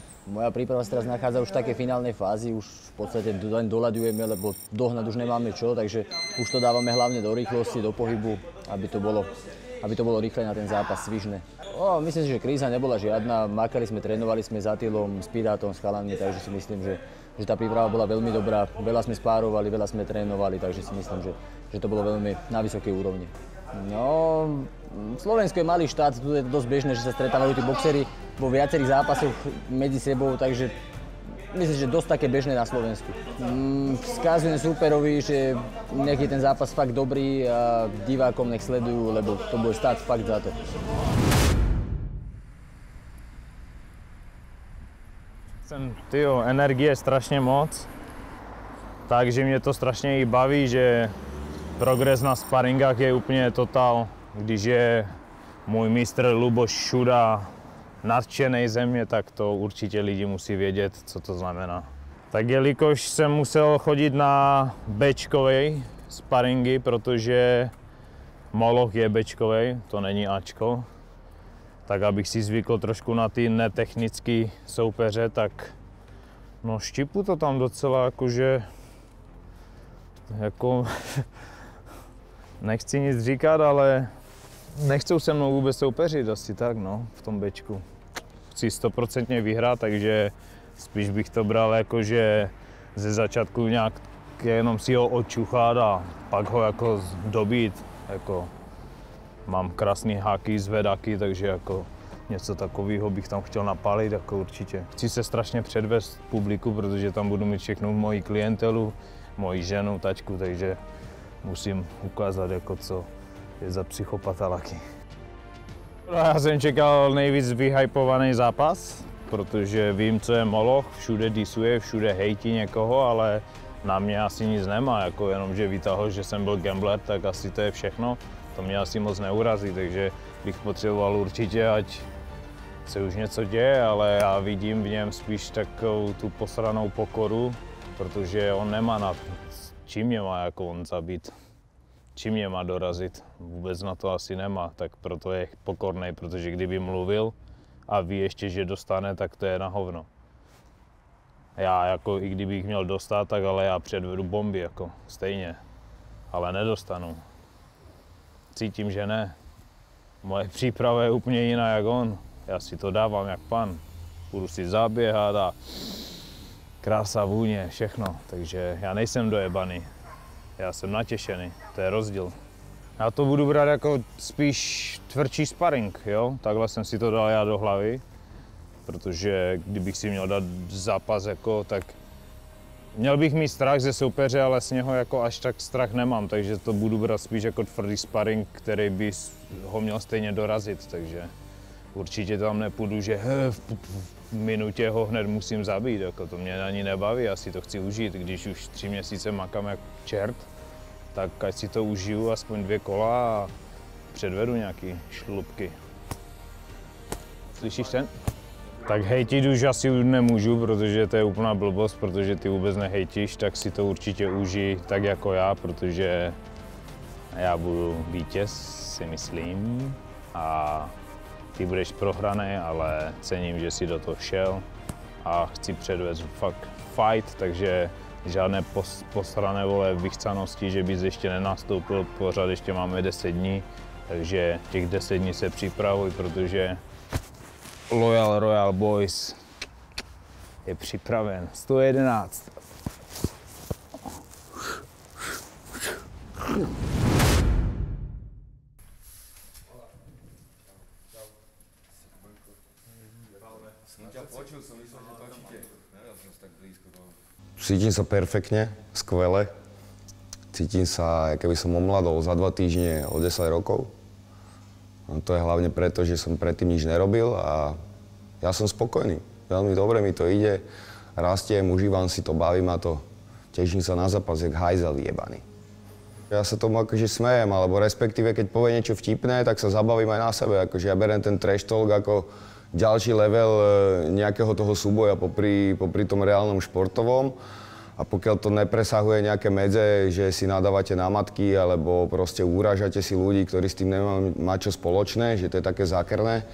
Moja príprava sa teraz nachádza už v takej finálnej fázi, už v podstate len doľaďujeme, lebo dohnať už nemáme čo, takže už to dávame hlavne do rýchlosti, do pohybu, aby to bolo rýchle na ten zápas svižné. Myslím si, že kríza nebola žiadna, makali sme, trénovali sme s Attilom, s Pirátom, s chalami, takže si myslím, že tá príprava bola veľmi dobrá, veľa sme spárovali, veľa sme trénovali, takže si myslím, že to bolo veľmi na vysokej úrovni. No, Slovensko je malý štát, tu je to dosť bežné, že sa stretávajú tí boxeri vo viacerých zápasoch medzi sebou, takže myslím, že dosť také bežné na Slovensku. Vzkazujem súperovi, že nech je ten zápas fakt dobrý a divákom nech sledujú, lebo to bude stáť fakt za to. Energie strašně moc, takže mě to strašně i baví, že progres na sparingách je úplně totál, když je můj mistr Luboš Šuda nadšenej ze mě, tak to určitě lidi musí vědět, co to znamená. Tak jelikož jsem musel chodit na Bčkovej sparingy, protože Moloch je Bčkovej, to není Ačko, tak abych si zvykl trošku na ty netechnické soupeře, tak no štípu to tam docela jakože jako nechci nic říkat, ale nechcou se mnou vůbec soupeřit asi tak no, v tom Bčku. Chci 100% vyhrát, takže spíš bych to bral jakože ze začátku nějak jenom si ho odčuchat a pak ho jako dobít. Jako mám krásný háky, zvedaky, takže jako něco takového bych tam chtěl napálit, jako určitě. Chci se strašně předvést publiku, protože tam budu mít všechno moji klientelu, moji ženu, tačku, takže musím ukázat, jako co je za psychopata Lucky. Já jsem čekal nejvíc vyhypovaný zápas, protože vím, co je Moloch, všude disuje, všude hejtí někoho, ale na mě asi nic nemá, jako jenom, že vytáhl, že jsem byl gambler, tak asi to je všechno. To mě asi moc neurazí, takže bych potřeboval určitě, ať se už něco děje, ale já vidím v něm spíš takovou tu posranou pokoru, protože on nemá na čím mě má jako on zabít, čím mě má dorazit, vůbec na to asi nemá, tak proto je pokornej, protože kdyby mluvil a ví ještě, že dostane, tak to je na hovno. Já jako i kdybych měl dostat, tak ale já předvedu bomby jako stejně, ale nedostanu. Cítím, že ne. Moje příprava je úplně jiná jak on. Já si to dávám jak pan. Budu si zaběhat a krása, vůně, všechno. Takže já nejsem dojebaný. Já jsem natěšený. To je rozdíl. Já to budu brát jako spíš tvrdší sparring, jo? Takhle jsem si to dal já do hlavy. Protože kdybych si měl dát zápas, jako, tak měl bych mít strach ze soupeře, ale z něho jako až tak strach nemám, takže to budu brát spíš jako tvrdý sparring, který by ho měl stejně dorazit, takže určitě tam nepůjdu, že v minutě ho hned musím zabít, jako to mě ani nebaví, já si to chci užít, když už 3 měsíce makám jak čert, tak ať si to užiju aspoň 2 kola a předvedu nějaký šlupky. Slyšíš ten? Tak hejtit už asi nemůžu, protože to je úplná blbost, protože ty vůbec nehejtíš, tak si to určitě užij tak jako já, protože já budu vítěz, si myslím, a ty budeš prohraný, ale cením, že jsi do toho šel a chci předvést fakt fight, takže žádné posrané vole vychcanosti, že bys ještě nenastoupil, pořád ještě máme 10 dní, takže těch 10 dní se připravuj, protože Loyal Royal Boys je připraven. 111. Cítim sa perfektne, skvele. Cítim sa, keby som omladol za 2 týždne o 10 rokov. A to je hlavne preto, že som predtým nič nerobil a ja som spokojný. Veľmi dobre mi to ide, rastiem, užívam si to, baví ma to. Teším sa na zápas, jak hajzel jebaný. Ja sa tomu akože smejem, alebo respektíve, keď povie niečo vtipné, tak sa zabavím aj na sebe. Akože ja beriem ten trash talk ako ďalší level nejakého toho súboja popri tom reálnom športovom. A pokiaľ to nepresahuje nejaké medze, že si nadávate na matky, alebo proste urážate si ľudí, ktorí s tým nemajú mať čo spoločné, že to je také zákerné,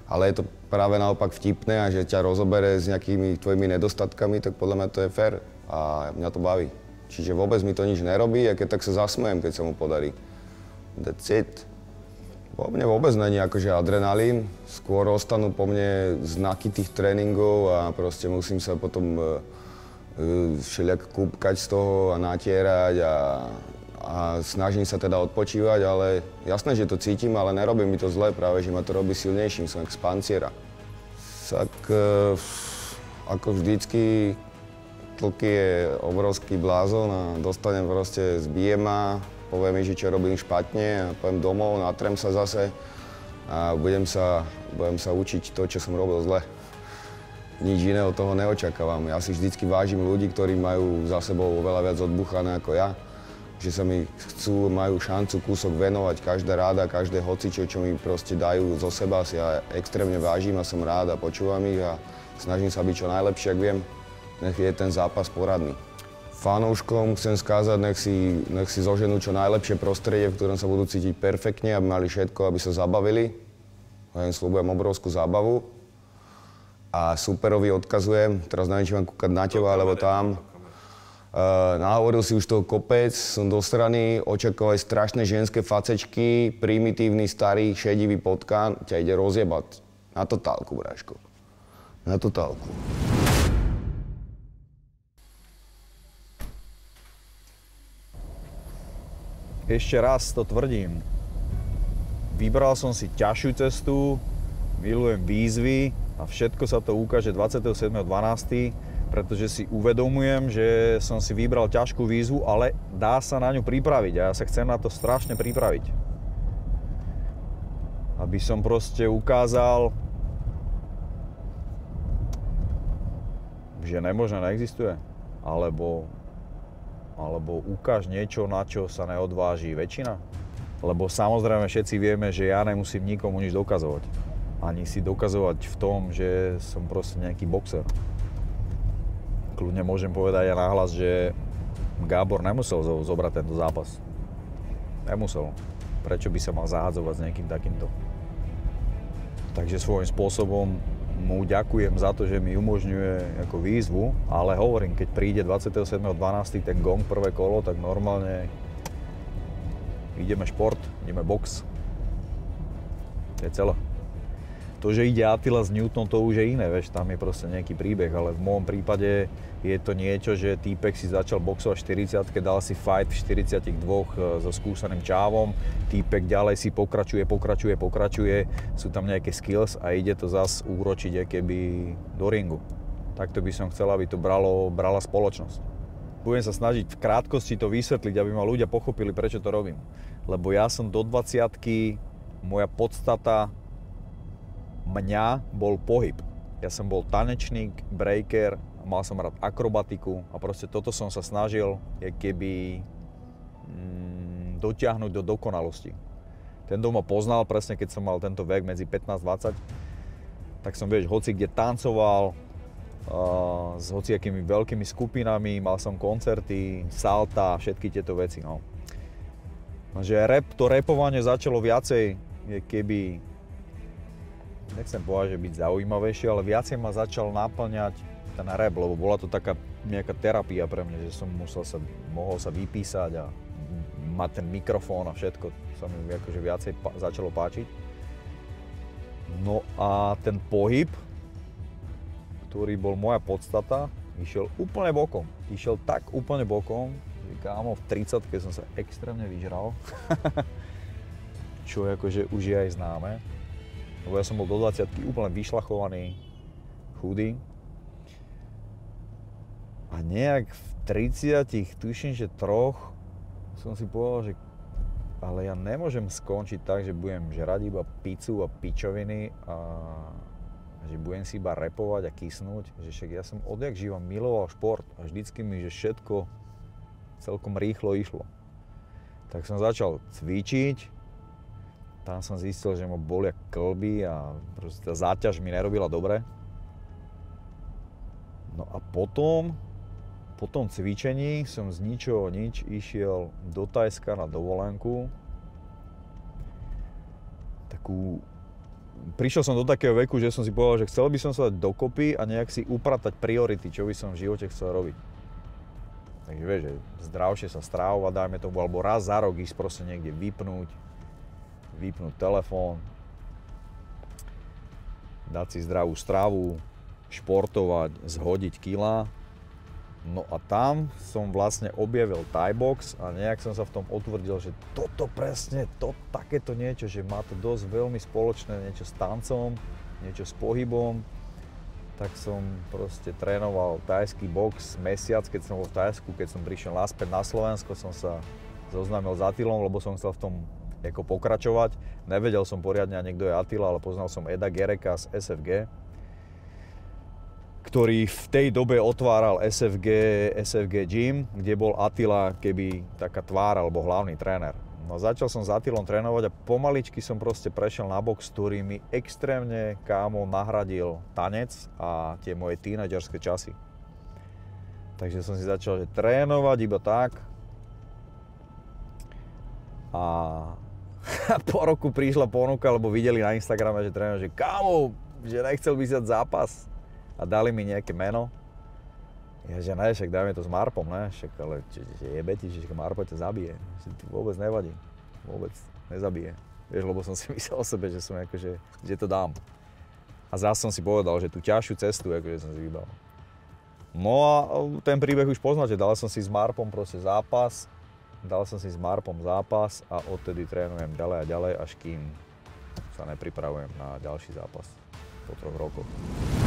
ale je to práve naopak vtipné a že ťa rozobere s nejakými tvojimi nedostatkami, tak podľa mňa to je fér a mňa to baví. Čiže vôbec mi to nič nerobí a keď tak sa zasmejem, keď sa mu podarí. That's it. Po mne vôbec není akože adrenalín, skôr ostanú po mne znaky tých tréningov a proste musím sa potom všelijak kúpkať z toho a natierať a snažím sa teda odpočívať, ale jasné, že to cítim, ale nerobí mi to zle, práve že ma to robí silnejším, som jak z panciera. Tak ako vždycky, Tlky je obrovský blázon a dostanem proste, zbije ma, povie mi, že čo robím špatne a poviem domov, natrem sa zase a budem sa učiť to, čo som robil zle. Nič iné od toho neočakávam. Ja si vždycky vážim ľudí, ktorí majú za sebou oveľa viac odbuchané ako ja. Že sa mi majú šancu kúsok venovať, každá ráda, každé hocičo, čo mi proste dajú zo seba, si ja extrémne vážim a som rád a počúvam ich a snažím sa byť čo najlepšie, ak viem. Nech je ten zápas poradný. Fanúškom chcem skázať, nech si zoženú čo najlepšie prostredie, v ktorom sa budú cítiť perfektne, aby mali všetko, aby sa zabavili. Ja im sľubujem obrovskú zábavu. A superovi odkazujem, teraz neviem, či mám kúkať na teba, alebo tam. Nahovoril si už toho kopec, som do strany, očakával strašné ženské facečky, primitívny, starý, šedivý potkán, ťa ide rozjebať. Na totálku, bráško. Na totálku. Ešte raz to tvrdím. Vybral som si ťažšiu cestu, milujem výzvy a všetko sa to ukáže 27.12., pretože si uvedomujem, že som si vybral ťažkú výzvu, ale dá sa na ňu pripraviť a ja sa chcem na to strašne pripraviť. Aby som proste ukázal, že nemožné neexistuje, alebo ukáž niečo, na čo sa neodváži väčšina. Lebo samozrejme všetci vieme, že ja nemusím nikomu nič dokazovať. Ani si dokazovať v tom, že som proste nejaký boxer. Kľudne môžem povedať aj nahlas, že Gábor nemusel zobrať tento zápas. Nemusel. Prečo by sa mal zahadzovať s niekým takýmto? Takže svojím spôsobom mu ďakujem za to, že mi umožňuje ako výzvu, ale hovorím, keď príde 27.12. ten gong prvé kolo, tak normálne ideme šport, ideme box. To je celé. To, že ide Attila s Newtonom, to už je iné, vieš, tam je proste nejaký príbeh, ale v môjom prípade je to niečo, že týpek si začal boxovať v 40-ke, dal si fight v 42 so skúseným čávom, týpek ďalej si pokračuje, sú tam nejaké skills a ide to zas úročiť keby do ringu. Takto by som chcel, aby to brala spoločnosť. Budem sa snažiť v krátkosti to vysvetliť, aby ma ľudia pochopili, prečo to robím. Lebo ja som do 20-ky, moja podstata mňa bol pohyb. Ja som bol tanečník, breaker, mal som rád akrobatiku a proste toto som sa snažil keby dotiahnuť do dokonalosti. Ten ma poznal presne, keď som mal tento vek medzi 15-20, tak som, vieš, hoci kde tancoval, s hociakými veľkými skupinami, mal som koncerty, salta, všetky tieto veci, no. Že to rapovanie začalo viacej keby, nechcem povedať, že byť zaujímavejšie, ale viacej ma začal naplňať ten rap, lebo bola to taká nejaká terapia pre mňa, že som mohol sa vypísať a mať ten mikrofón a všetko sa mi akože viacej začalo páčiť. No a ten pohyb, ktorý bol moja podstata, išiel úplne bokom. Išiel tak úplne bokom, že kámo, v 30-ke som sa extrémne vyžral, čo akože už je aj známe. Lebo ja som bol do 20-ky úplne vyšlachovaný, chudý. A nejak v 30, tuším, že troch, som si povedal, že ale ja nemôžem skončiť tak, že budem žrať iba pizzu a pičoviny a že budem si iba repovať a kysnúť. Že však ja som odjak živa miloval šport a vždycky mi, že všetko celkom rýchlo išlo. Tak som začal cvičiť. Tam som zistil, že ma bolia kĺby a proste tá záťaž mi nerobila dobre. No a po tom cvičení som z ničoho nič išiel do Thajska na dovolenku. Takú prišiel som do takého veku, že som si povedal, že chcel by som sa dať dokopy a nejak si upratať priority, čo by som v živote chcel robiť. Takže vieš, že zdravšie sa strávovať, dajme tomu, alebo raz za rok ísť proste niekde vypnúť telefón, dať si zdravú stravu, športovať, zhodiť kilá. No a tam som vlastne objavil Thai box a nejak som sa v tom utvrdil, že toto presne, takéto niečo, že má to dosť veľmi spoločné niečo s tancom, niečo s pohybom. Tak som proste trénoval thajský box mesiac, keď som bol v Thajsku, keď som prišiel naspäť na Slovensko, som sa zoznámil s Attilom, lebo som chcel v tom ako pokračovať. Nevedel som poriadne ani kto je Attila, ale poznal som Eda Gereka z SFG, ktorý v tej dobe otváral SFG Gym, kde bol Attila keby taká tvár alebo hlavný tréner. No začal som s Attilom trénovať a pomaličky som proste prešiel na box, ktorý mi extrémne, kámo, nahradil tanec a tie moje tínedžerské časy. Takže som si začal trénovať iba tak. A po roku prišla ponuka, lebo videli na Instagrame, že trénujem, že kámo, že nechcel by si dať zápas. A dali mi nejaké meno. Ja, že ne, však dajme to s Marpom, ne? Však, ale jebe ti, že Marpo ťa zabije. Že to vôbec nevadí. Vôbec nezabije. Vieš, lebo som si myslel o sebe, že som akože, že to dám. A zase som si povedal, že tú ťažšiu cestu akože som si vybral. No a ten príbeh už poznáte, dal som si s Marpom proste zápas. Dal som si s Marpom zápas a odtedy trénujem ďalej a ďalej, až kým sa nepripravujem na ďalší zápas po 3 rokoch.